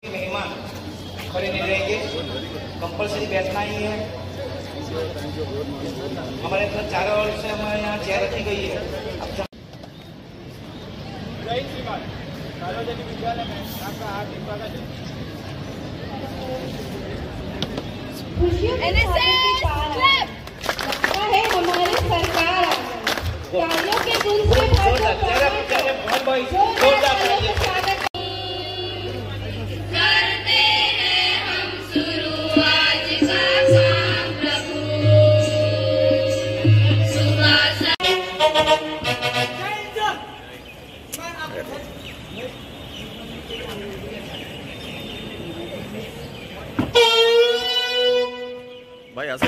मेहमान खड़े नहीं रहेंगे, कंपलसरी बैठना ही है। हमारे इतना चारों ओर से हमारे यहाँ चेयर रखी गई है। सार्वजनिक विद्यालय में आपका हार्दिक स्वागत है। हमारी सरकार तालियों के गुण से भाई ऐसे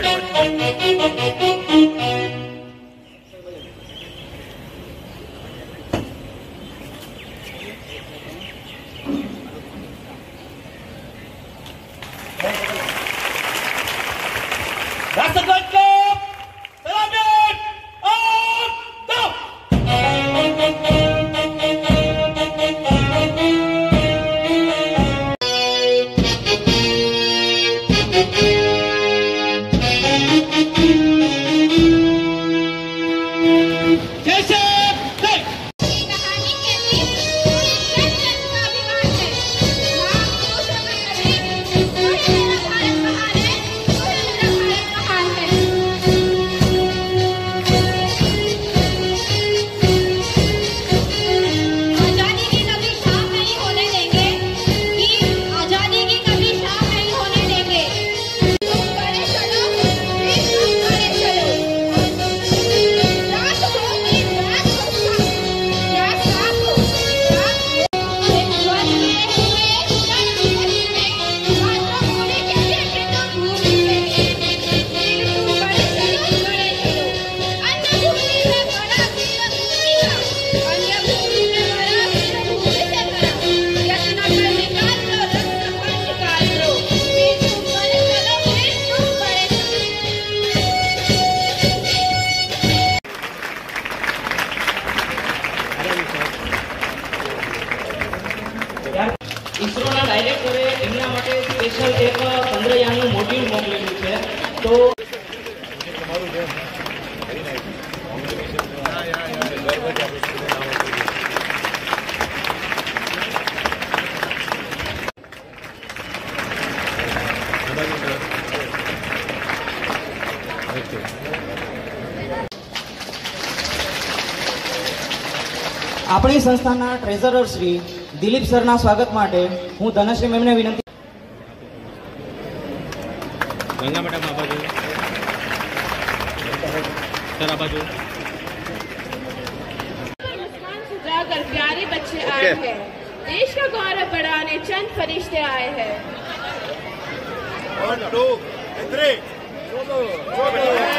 इसरोના ડાયરેક્ટરે એમના માટે સ્પેશિયલ એક ચંદ્રયાનનું મોડ્યુલ મોકલેલું છે। તો આપણી સંસ્થાના ટ્રેઝરર શ્રી દિલીપ સરના સ્વાગત માટે હું ધનશ્રી મેમને વિનંતી। गंगा मैडम आ बाजू सर आ बाजू सुधाकर प्यारे बच्चे आए हैं, देश का गौरव बढ़ाने चंद फरिश्ते आए हैं। 1 2 3